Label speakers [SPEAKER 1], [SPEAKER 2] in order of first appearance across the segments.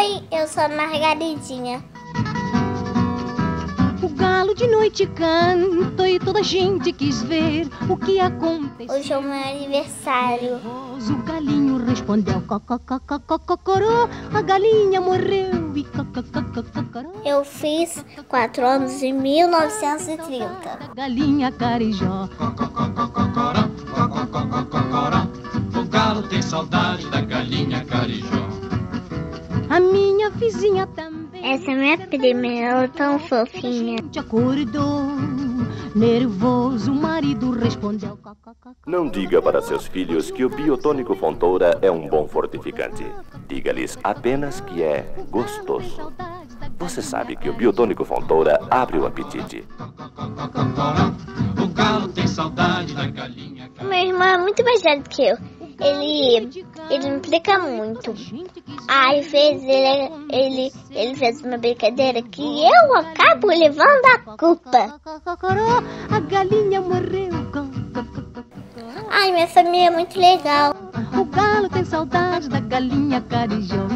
[SPEAKER 1] Oi, eu sou a Margaridinha.
[SPEAKER 2] O galo de noite canta e toda a gente quis ver o que aconteceu.
[SPEAKER 1] Hoje é o meu aniversário.
[SPEAKER 2] O galinho respondeu cocoró, a galinha morreu e cocoró.
[SPEAKER 1] Eu fiz 4 anos em 1930.
[SPEAKER 2] A galinha carijó.
[SPEAKER 3] O galo tem saudade da galinha carijó.
[SPEAKER 2] A minha vizinha também.
[SPEAKER 1] Essa é minha prima, ela é tão fofinha.
[SPEAKER 2] Acordou, nervoso, o marido respondeu.
[SPEAKER 4] Não diga para seus filhos que o biotônico Fontoura é um bom fortificante. Diga-lhes apenas que é gostoso. Você sabe que o biotônico Fontoura abre o apetite.
[SPEAKER 3] O galo tem saudade da galinha carijó.
[SPEAKER 1] Meu irmão é muito mais velho que eu. Ele me implica muito. Às vezes ele fez uma brincadeira que eu acabo levando a culpa.
[SPEAKER 2] A galinha morreu.
[SPEAKER 1] Ai, minha família é muito legal.
[SPEAKER 2] O galo tem saudade da galinha carijó.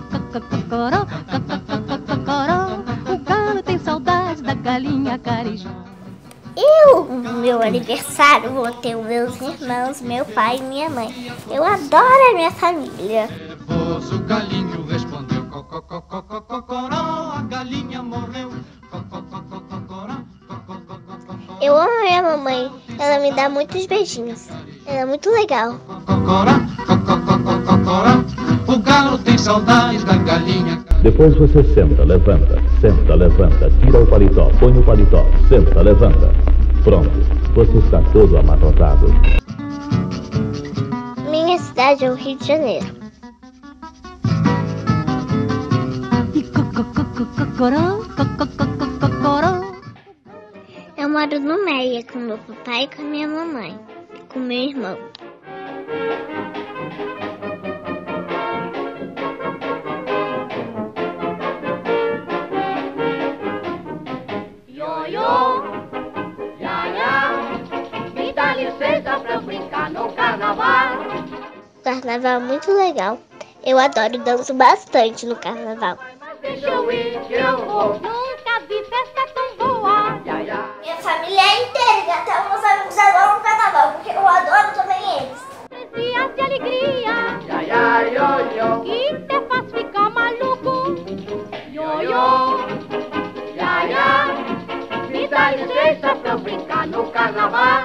[SPEAKER 2] O galo tem saudade da galinha carijó.
[SPEAKER 1] No meu aniversário, vou ter os meus irmãos, meu pai e minha mãe. Eu adoro a minha família.
[SPEAKER 3] Nervoso, o galinho respondeu cocoró, a galinha morreu.
[SPEAKER 1] Eu amo a minha mamãe. Ela me dá muitos beijinhos. Ela é muito legal.
[SPEAKER 3] O galo tem saudade da galinha.
[SPEAKER 4] Depois você senta, levanta, tira o paletó, põe o paletó, senta, levanta. Pronto, você está todo amarrotado.
[SPEAKER 1] Minha cidade é o Rio de Janeiro. Eu moro no Meia com meu papai e com a minha mamãe, com meu irmão.
[SPEAKER 5] Me dá licença pra eu brincar no carnaval.
[SPEAKER 1] O carnaval é muito legal. Eu adoro, danço bastante no carnaval.
[SPEAKER 5] Mas deixa eu ir que eu vou. Nunca vi festa tão boa.
[SPEAKER 1] Minha família é inteira, até meus amigos adoram o carnaval, porque eu adoro também eles.
[SPEAKER 5] Dias de alegria. Que te faz ficar maluco. Me dá licença pra eu brincar no carnaval.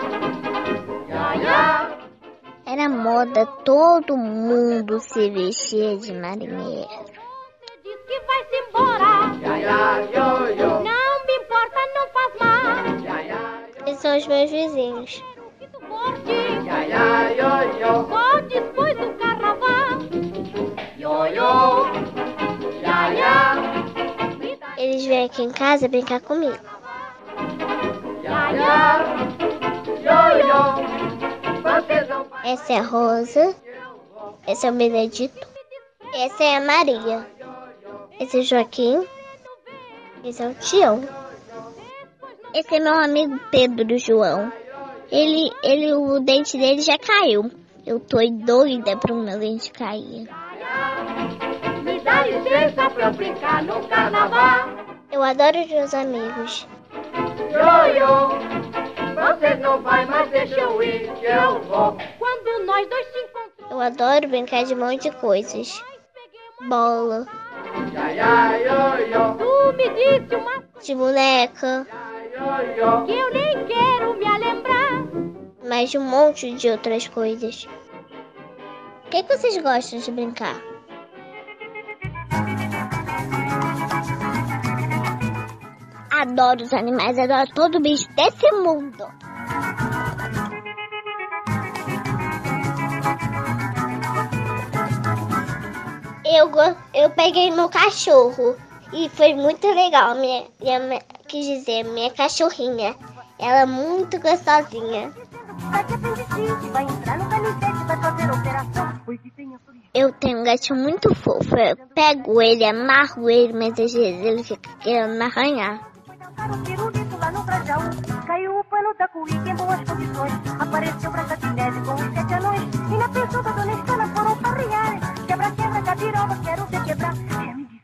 [SPEAKER 1] Era moda todo mundo se vestir de marinheiro.
[SPEAKER 5] Você diz que vai-se embora. Não me importa, não faz mal.
[SPEAKER 1] Eles são os meus vizinhos.
[SPEAKER 5] Sinto forte. Só depois do carnaval.
[SPEAKER 1] Eles vêm aqui em casa brincar comigo. Essa é a Rosa. Esse é o Benedito. Essa é a Maria. Esse é o Joaquim. Esse é o Tião. Esse é meu amigo Pedro João. O dente dele já caiu. Eu tô doida pro meu dente cair.
[SPEAKER 5] Me dá licença pra eu brincar no carnaval.
[SPEAKER 1] Eu adoro os meus amigos.
[SPEAKER 5] Você não vai, mas deixa eu ir que eu vou. Quando nós dois se encontramos.
[SPEAKER 1] Eu adoro brincar de um monte de coisas. Bola,
[SPEAKER 5] Tu me disse uma
[SPEAKER 1] de boneca,
[SPEAKER 5] que eu nem quero me lembrar.
[SPEAKER 1] mais de um monte de outras coisas. O que vocês gostam de brincar? Adoro os animais, adoro todo bicho desse mundo. Eu peguei meu cachorro e foi muito legal. Quis dizer, minha cachorrinha. Ela é muito gostosinha. Eu tenho um gatinho muito fofo. Eu pego ele, amarro ele, mas às vezes ele fica querendo me arranhar.
[SPEAKER 6] Caiu o pano da cuíca em boas condições. Apareceu Branca de Neve com os 7 anões. E na pessoa da dona Estana foram farrear. Quebra, cabiroba, quero ver quebrar. Já me disse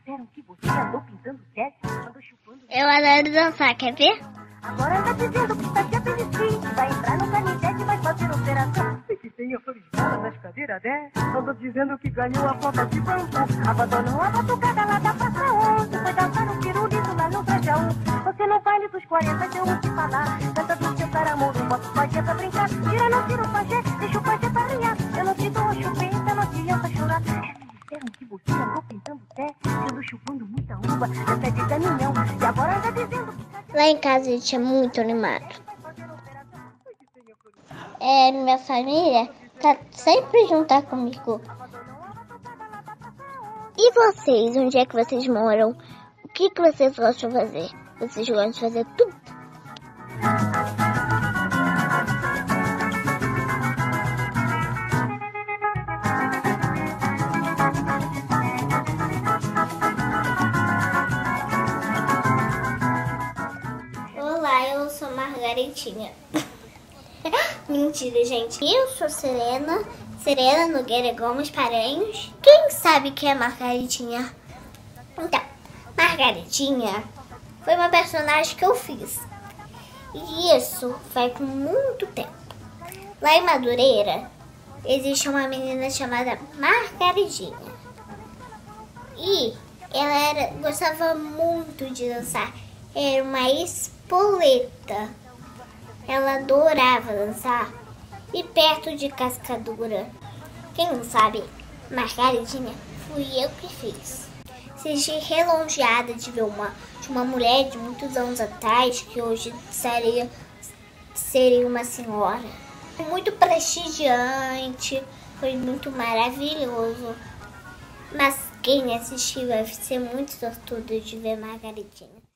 [SPEAKER 1] adoro dançar, quer ver?
[SPEAKER 6] Agora anda dizendo que está de apendicite. Vai entrar no canivete e vai fazer operação. E que tem a floresta nas cadeiras, né? Anda dizendo que ganhou a flauta de bambu. Abandonou a batucada lá da Praça 11. Foi dançar um pirulito lá no Grajaú. Você não vale dos 40, deu o que falar. Canta do seu caramudo, bota o pajé pra brincar. Tira, não tira o pajé, deixa o pajé pra arranhar. Eu não te dou a chupeta, não adianta chorar. Disseram que você andou pintando o pé, sendo chupando muita uva, até de caminhão. E agora anda dizendo que...
[SPEAKER 1] Lá em casa a gente é muito animado. Minha família tá sempre junto comigo. E vocês, onde é que vocês moram? O que vocês gostam de fazer? Vocês gostam de fazer tudo? Olá, eu sou Margaretinha. Mentira, gente. Eu sou Serena Nogueira Gomes Paranhos. Quem sabe que é Margaretinha? Então, Margaretinha foi uma personagem que eu fiz. E isso faz muito tempo. Lá em Madureira, existe uma menina chamada Margaretinha. E ela gostava muito de dançar. Era uma espoleta. Ela adorava dançar. E perto de Cascadura. Quem não sabe, Margaretinha fui eu que fiz. Senti relongeada de ver uma mulher de muitos anos atrás, que hoje seria uma senhora. Foi muito prestigiante, foi muito maravilhoso. Mas quem assistiu deve ser muito sortudo de ver Margaretinha.